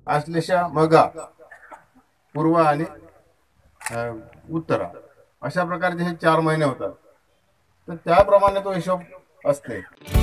आश्लेषा मगा पूर्व आणि उत्तरा अशा प्रकारचे हे 4 महिने होतात. तर त्याप्रमाणे तो हिशोब असते.